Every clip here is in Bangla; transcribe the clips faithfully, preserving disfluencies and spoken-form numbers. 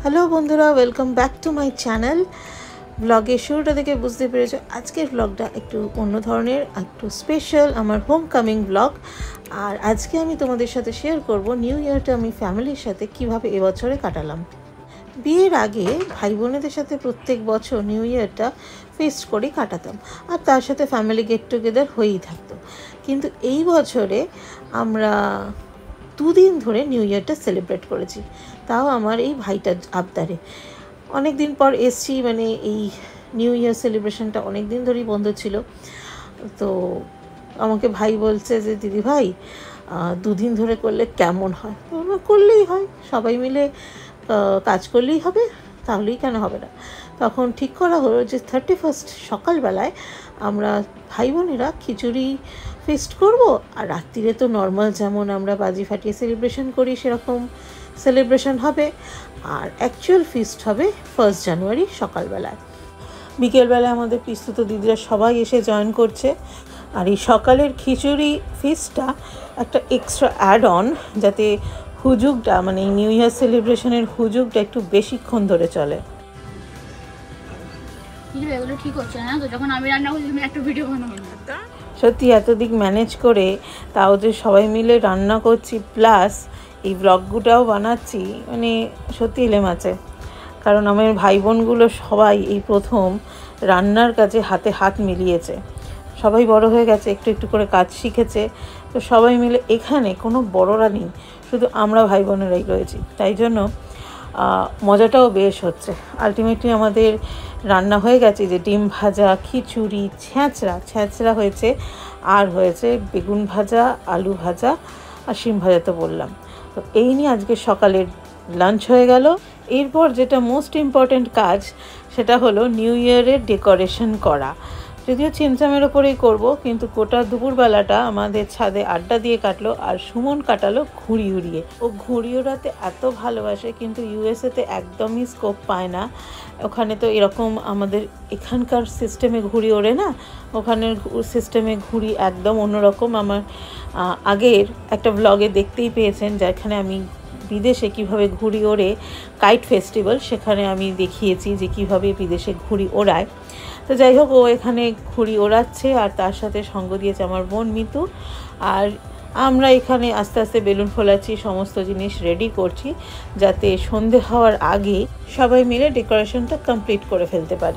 হ্যালো বন্ধুরা, welcome back to my channel. ব্লগের শুরুটা দেখে বুঝতে পেরেছো আজকের ব্লগটা একটু অন্য ধরনের, একটু স্পেশাল, আমার হোম কামিং ব্লগ। আর আজকে আমি তোমাদের সাথে শেয়ার করব নিউ ইয়ারটা আমি ফ্যামিলির সাথে কিভাবে এবছরে কাটালাম। বিয়ের আগে ভাই বোনেদের সাথে প্রত্যেক বছর নিউ ইয়ারটা ফেস্ট করেই কাটাতাম, আর তার সাথে ফ্যামিলি গেট টুগেদার হয়েই থাকতো। কিন্তু এই বছরে আমরা দুদিন ধরে নিউ ইয়ারটা সেলিব্রেট করেছি, তাও আমার এই ভাইটার আবদারে। অনেক দিন পর এসছি, মানে এই নিউ ইয়ার সেলিব্রেশনটা অনেক দিন ধরেই বন্ধ ছিল। তো আমাকে ভাই বলছে যে দিদি ভাই দুদিন ধরে করলে কেমন হয়। তো আমরা করলেই হয়, সবাই মিলে কাজ করলেই হবে, তাহলেই কেন হবে না। তখন ঠিক করা হলো যে থার্টি ফার্স্ট সকালবেলায় আমরা ভাই বোনেরা খিচুড়ি ফিস্ট করব, আর রাত্রিরে তো নর্মাল যেমন আমরা বাজি ফাটিয়ে সেলিব্রেশন করি সেরকম সেলিব্রেশন হবে। আর অ্যাকচুয়াল ফিস্ট হবে ফার্স্ট জানুয়ারি সকালবেলায়। বিকেলবেলায় আমাদের পিস্তুত দিদিরা সবাই এসে জয়েন করছে। আর এই সকালের খিচুড়ি ফিস্টটা একটা এক্সট্রা অ্যাড অন, যাতে হুজুগটা, মানে এই নিউ ইয়ার সেলিব্রেশনের হুজুগটা একটু বেশিক্ষণ ধরে চলে। ঠিক হচ্ছে না তো, যখন আমি রান্না করছি তুমি একটা ভিডিও বানাবো। সত্যি এত দিক ম্যানেজ করে তাও যে সবাই মিলে রান্না করছি প্লাস এই ব্লগগুলোও বানাচ্ছি, মানে সত্যি এলেম আছে। কারণ আমার ভাই বোনগুলো সবাই এই প্রথম রান্নার কাজে হাতে হাত মিলিয়েছে। সবাই বড় হয়ে গেছে, একটু একটু করে কাজ শিখেছে। তো সবাই মিলে এখানে কোনো বড়রা নেই, শুধু আমরা ভাই বোনেরাই রয়েছি। তাই জন্য মজাটাও বেশ হচ্ছে। আলটিমেটলি আমাদের রান্না হয়ে গেছে যে ডিম ভাজা, খিচুড়ি, ছ্যাঁচড়া ছ্যাঁচড়া হয়েছে, আর হয়েছে বেগুন ভাজা, আলু ভাজা আর শিম ভাজা তো বললাম। তো এই নিয়ে আজকে সকালের লাঞ্চ হয়ে গেল। এরপর যেটা মোস্ট ইম্পর্ট্যান্ট কাজ, সেটা হলো নিউ ইয়ারের ডেকোরেশন করা। যদিও চিমচামের ওপরেই করব, কিন্তু গোটা দুপুরবেলাটা আমাদের ছাদে আড্ডা দিয়ে কাটলো, আর সুমন কাটালো ঘুড়ি উড়িয়ে। ও ঘুড়ি ওড়াতে এত ভালোবাসে, কিন্তু ইউএসএতে একদমই স্কোপ পায় না। ওখানে তো এরকম আমাদের এখানকার সিস্টেমে ঘুড়ি ওড়ে না, ওখানের সিস্টেমে ঘুড়ি একদম অন্যরকম। আমার আগের একটা ব্লগে দেখতেই পেয়েছেন, যেখানে আমি বিদেশে কিভাবে ঘুড়ি ওড়ে কাইট ফেস্টিভ্যাল, সেখানে আমি দেখিয়েছি যে কিভাবে বিদেশে ঘুড়ি ওড়ায়। তো যাই হোক, ও এখানে ঘুড়ি ওড়াচ্ছে, আর তার সাথে সঙ্গ দিয়েছে আমার বোন মিতু। আর আমরা এখানে আস্তে আস্তে বেলুন ফোলাচ্ছি, সমস্ত জিনিস রেডি করছি, যাতে সন্ধে হওয়ার আগে সবাই মিলে ডেকোরেশনটা কমপ্লিট করে ফেলতে পারি।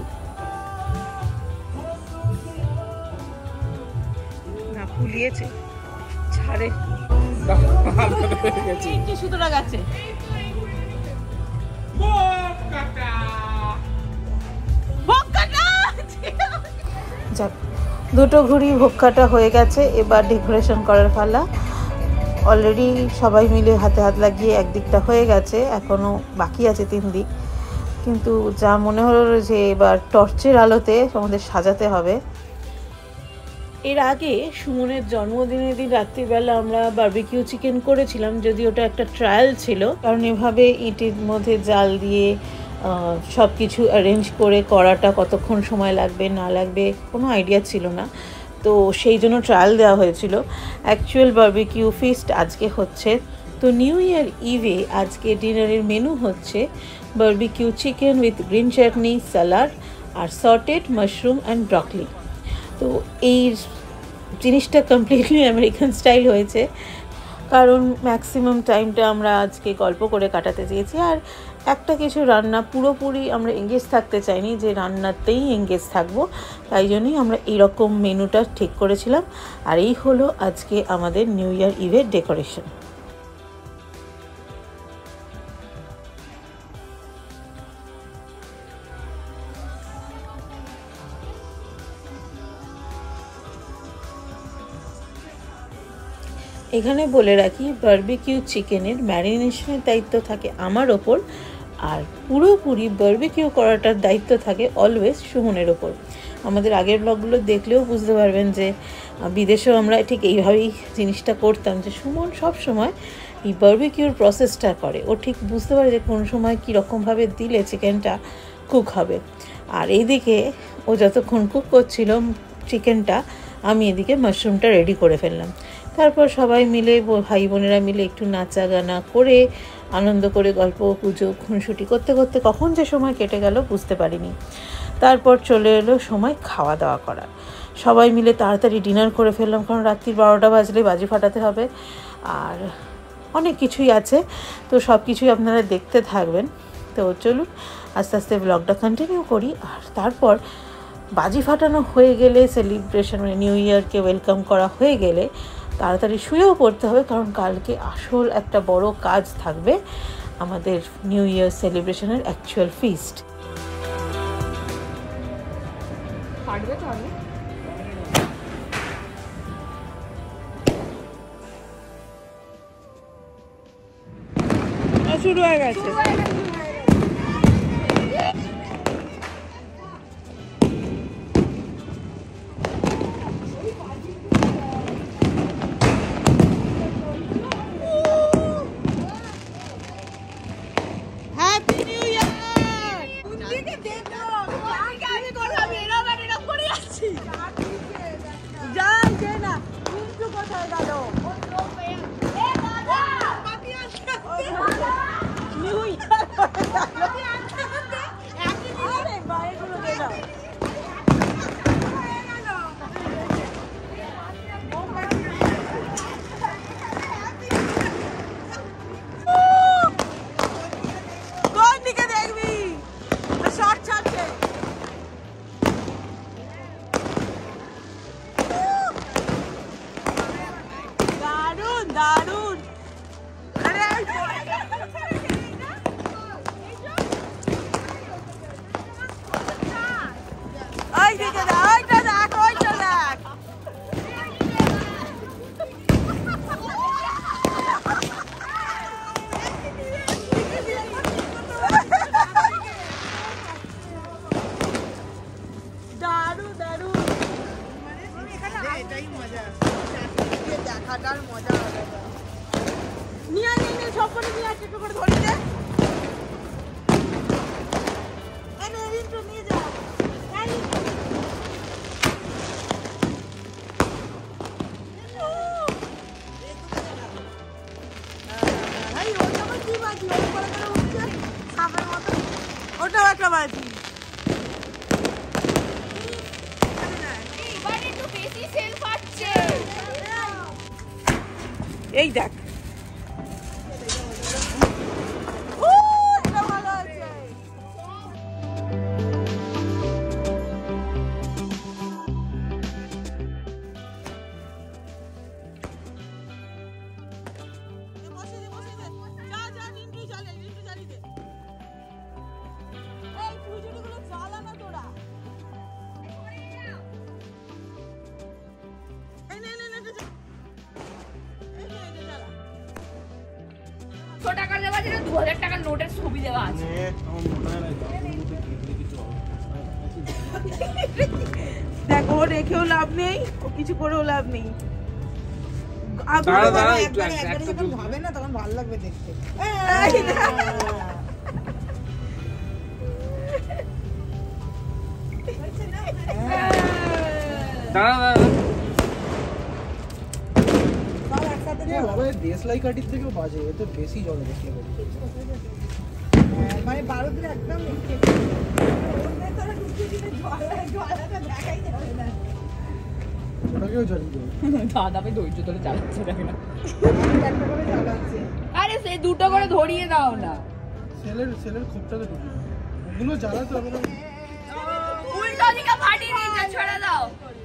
না ফুলিয়েছে ছাড়ে সুতরাং আছে। যাক, দুটো ঘুড়ি ভোগ কাটা হয়ে গেছে, এবার ডেকোরেশন করার পালা। অলরেডি সবাই মিলে হাতে হাত লাগিয়ে একদিকটা হয়ে গেছে, এখনও বাকি আছে তিন দিক। কিন্তু যা মনে হলো যে এবার টর্চের আলোতে আমাদের সাজাতে হবে। এর আগে সুমনের জন্মদিনের দিন রাত্রিবেলা আমরা বারবিকিউ চিকেন করেছিলাম, যদি ওটা একটা ট্রায়াল ছিল, কারণ এভাবে ইটের মধ্যে জাল দিয়ে সব কিছু অ্যারেঞ্জ করে করাটা কতক্ষণ সময় লাগবে না লাগবে কোনো আইডিয়া ছিল না। তো সেই জন্য ট্রায়াল দেওয়া হয়েছিল। অ্যাকচুয়াল বারবিকিউ ফিস্ট আজকে হচ্ছে। তো নিউ ইয়ার ইভে আজকে ডিনারের মেনু হচ্ছে barbecue chicken with green chutney, salad আর সটেড মাশরুম অ্যান্ড ব্রকলি। তো এই জিনিসটা কমপ্লিটলি আমেরিকান স্টাইল হয়েছে, কারণ ম্যাক্সিমাম টাইমটা আমরা আজকে গল্প করে কাটাতে চেয়েছি। আর একটা কিছু রান্না পুরোপুরি আমরা এঙ্গেজ থাকতে চাইনি, যে রান্নাতেই এঙ্গেজ থাকবো, তাই জন্যই আমরা এইরকম মেনুটা ঠিক করেছিলাম। আর এই হলো আজকে আমাদের নিউ ইয়ার ইভের ডেকোরেশন। এখানে বলে রাখি, বারবিকিউ চিকেনের ম্যারিনেশনের দায়িত্ব থাকে আমার ওপর, আর পুরোপুরি বারবিকিউ করাটার দায়িত্ব থাকে অলওয়েজ সুমনের ওপর। আমাদের আগের ব্লগগুলো দেখলেও বুঝতে পারবেন যে বিদেশেও আমরা ঠিক এইভাবেই জিনিসটা করতাম, যে সুমন সব সময় এই বারবিকিউর প্রসেসটা করে। ও ঠিক বুঝতে পারে যে কোন সময় কীরকমভাবে দিলে চিকেনটা কুক হবে। আর এইদিকে ও যতক্ষণ কুক করছিল চিকেনটা, আমি এদিকে মাশরুমটা রেডি করে ফেললাম। তারপর সবাই মিলে ভাই বোনেরা মিলে একটু নাচা গানা করে আনন্দ করে গল্প পুজো খুনসুটি করতে করতে কখন যে সময় কেটে গেল বুঝতে পারিনি। তারপর চলে এলো সময় খাওয়া দাওয়া করার। সবাই মিলে তাড়াতাড়ি ডিনার করে ফেললাম, কারণ রাত্রির বারোটা বাজলে বাজি ফাটাতে হবে, আর অনেক কিছুই আছে। তো সব কিছুই আপনারা দেখতে থাকবেন। তো চলুন আস্তে আস্তে ব্লগটা কন্টিনিউ করি। আর তারপর বাজি ফাটানো হয়ে গেলে, সেলিব্রেশন মানে নিউ ইয়ারকে ওয়েলকাম করা হয়ে গেলে তাড়াতাড়ি শুয়েও পড়তে হবে, কারণ কালকে আসল একটা বড় কাজ থাকবে, আমাদের নিউ ইয়ার সেলিব্রেশনের অ্যাকচুয়াল ফিস্ট। শুরু হয়ে গেছে। দারুন। এটাই মজা, দেখাটার মজা আলাদা। নিয়ে নিয়ে সব করে নিয়ে একটু করে ধরে দে। আরে রিন্টু নিয়ে যা। এই ওটা কি বাজি? ওটা করে করে উঠছে সাপের মতো। ওটাও একটা বাজি। এই দেখ, টাকা দেওয়া আছে, দু হাজার টাকার নোটের ছবি দেওয়া আছে। দেখো রেখেও লাভ নেই, ও কিছু করেও লাভ নেই। ভাবে না তখন ভালো লাগবে দেখতে। দেশলাই কাঠির থেকেও বাজে, এতে বেশি জল দেখলে মানে বারোদিন একদম ওটাকেও জ্বালিয়ে দাদা ভাই ধৈর্য ধরে চালাচ্ছে, দেখে না আরে সে দুটো করে ধরিয়ে দাও না। সেলের সেলের খোপটাকে ঢুকিয়ে ওগুলো জ্বালাতে হবে না, উল্টো দিকে ফাটিয়ে দিয়েছে, ছড়া দাও।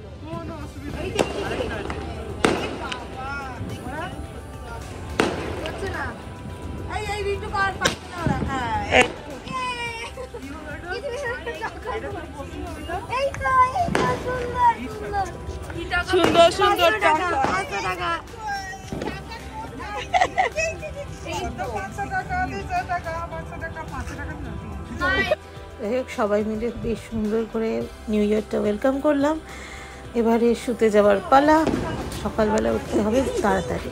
সুন্দর সুন্দর টাকা। সবাই মিলে বেশ সুন্দর করে নিউ ইয়ারটা ওয়েলকাম করলাম। এবারে শুতে যাওয়ার পালা, সকালবেলা উঠতে হবে তাড়াতাড়ি।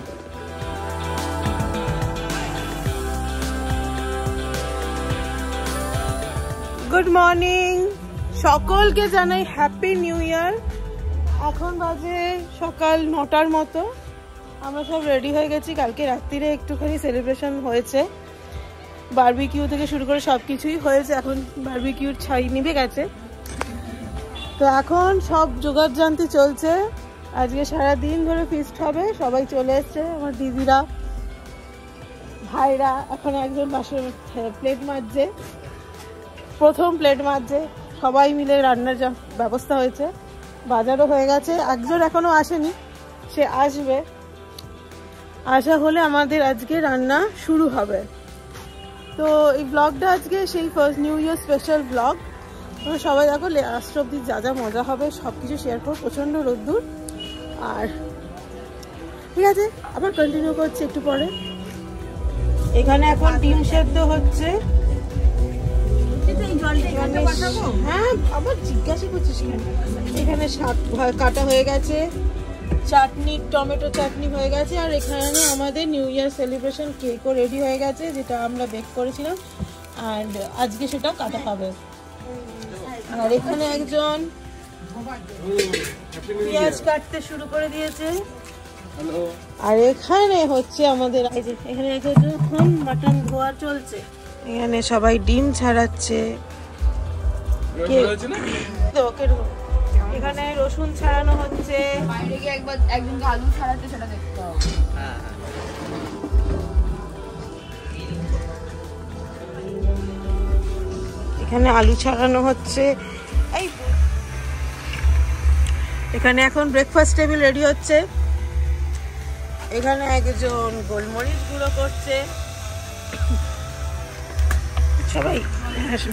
গুড মর্নিং, সকলকে জানাই হ্যাপি নিউ ইয়ার। এখন বাজে সকাল নটার মতো, আমরা সব রেডি হয়ে গেছি। কালকে রাত্রিরে একটুখানি সেলিব্রেশন হয়েছে, বারবিকিউ থেকে শুরু করে সব কিছুই হয়েছে, এখন বারবিকিউর ছাই নিভে গেছে। তো এখন সব জোগাড় জানতি চলছে, আজকে সারা দিন ধরে ফিস্ট হবে। সবাই চলে এসছে, আমার দিদিরা ভাইরা, এখন একজন বাসন প্লেট মাজছে, প্রথম প্লেট মাজছে, সবাই মিলে রান্নার যা ব্যবস্থা হয়েছে। বাজারও হয়ে গেছে, একজন এখনো আসেনি, সে আসবে, আসা হলে আমাদের আজকে রান্না শুরু হবে। তো এই ব্লগটা আজকে সেই first new year special blog. তোমরা সবাই দেখো লাস্ট অব্দি যা যা মজা হবে সব কিছু শেয়ার করো। প্রচণ্ড রোদ্দুর, আর ঠিক আছে আবার কন্টিনিউ করছি একটু পরে। এখানে এখন ডিম সেদ্ধ হচ্ছে। হ্যাঁ আবার জিজ্ঞাসা করছিস কেন? এখানে শাক কাটা হয়ে গেছে, চাটনি টমেটো চাটনি হয়ে গেছে, আর এখানে আমাদের নিউ ইয়ার সেলিব্রেশন কেকও রেডি হয়ে গেছে, যেটা আমরা বেক করেছিলাম, আর আজকে সেটাও কাটা হবে। আর এখানে একজন পেঁয়াজ কাটতে শুরু করে দিয়েছে, আর এখানে হচ্ছে আমাদের এখানে এখন মাটন ধোয়া চলছে। এখানে সবাই ডিম ছাড়াচ্ছে, এখানে রসুন ছাড়ানো হচ্ছে। বাইরে গিয়ে একবার একজনকে আলু ছাড়াতে সেটা দেখতে হবে। এখানে আলু ছাড়ানো হচ্ছে। এই এখানে এখন ব্রেকফাস্ট টেবিল রেডি হচ্ছে। এখানে একজন গোলমরিচ গুঁড়ো করছে, সবাই আসুন।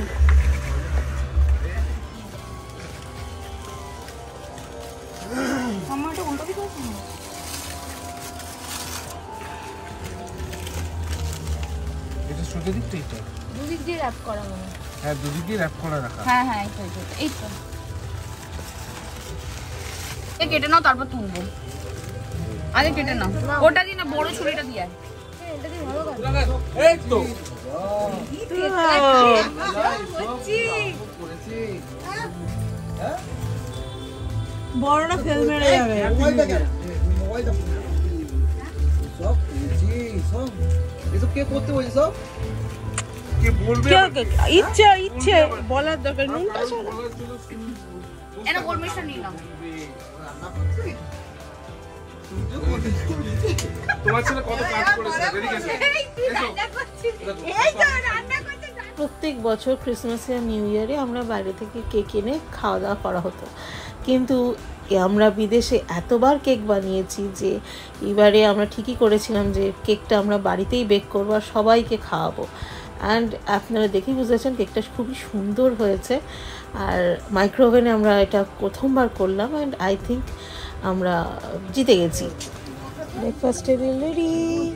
দুদিক দিয়ে র‍্যাপ করা মনে হয়। হ্যাঁ দুদিক দিয়ে র‍্যাপ করা রাখা। হ্যাঁ হ্যাঁ এই তো এই তো এই কেটে নাও, তারপর তুলবো। আগে কেটে নাও, ওটা দিয়ে না, বড় ছুরিটা দিয়ে। এটা দিয়ে ভালো করে এই তো বড় না ফেল মেরে যাবে। ইচ্ছে ইচ্ছে বলার দরকার, নুনটা এটা গোলমরিচটা নিলাম। তোমার ছেলে কত কাজ করেছে ডেডিকেশন। প্রত্যেক বছর ক্রিসমাসে আর নিউ ইয়ারে আমরা বাইরে থেকে কেক এনে খাওয়া দাওয়া করা হতো, কিন্তু আমরা বিদেশে এতবার কেক বানিয়েছি যে এবারে আমরা ঠিকই করেছিলাম যে কেকটা আমরা বাড়িতেই বেক করবো আর সবাইকে খাওয়াবো। অ্যান্ড আপনারা দেখেই বুঝেছেন কেকটা খুবই সুন্দর হয়েছে, আর মাইক্রোওভেনে আমরা এটা প্রথমবার করলাম, অ্যান্ড আই থিঙ্ক আমরা জিতে গেছি। ব্রেকফাস্ট টেবিল রেডি,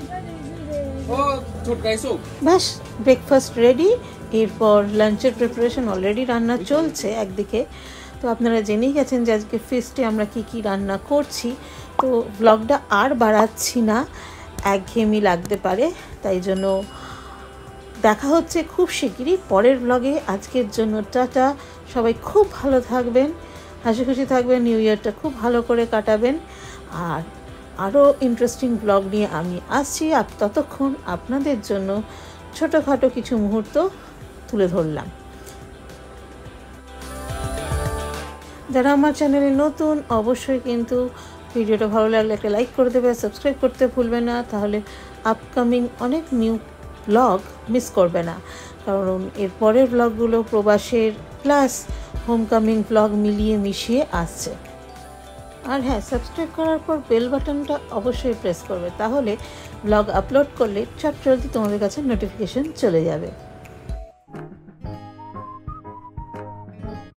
ব্যাস ব্রেকফাস্ট রেডি। এরপর লাঞ্চের প্রিপারেশন অলরেডি, রান্না চলছে একদিকে। তো আপনারা জেনেই গেছেন যে আজকে ফিস্টে আমরা কি কি রান্না করছি, তো ব্লগটা আর বাড়াচ্ছি না, একঘেয়েমি লাগতে পারে, তাই জন্য দেখা হচ্ছে খুব শিগগিরই পরের ব্লগে। আজকের জন্য টাটা, সবাই খুব ভালো থাকবেন, হাসি খুশি থাকবেন, নিউ ইয়ারটা খুব ভালো করে কাটাবেন, আর আরও ইন্টারেস্টিং ব্লগ নিয়ে আমি আসছি। আর ততক্ষণ আপনাদের জন্য ছোটোখাটো কিছু মুহূর্ত তুলে ধরলাম। যারা আমার চ্যানেলে নতুন অবশ্যই কিন্তু ভিডিওটা ভালো লাগলে একটা লাইক করে দেবে, সাবস্ক্রাইব করতে ভুলবে না, তাহলে আপকামিং অনেক নিউ ব্লগ মিস করবে না, কারণ এর পরের ব্লগগুলো প্রবাসের প্লাস হোমকামিং ব্লগ মিলিয়ে মিশিয়ে আসছে। আর হ্যাঁ, সাবস্ক্রাইব করার পর বেল বাটনটা অবশ্যই প্রেস করবে, তাহলে ব্লগ আপলোড করলে চট জলদি তোমাদের কাছে নোটিফিকেশন চলে যাবে।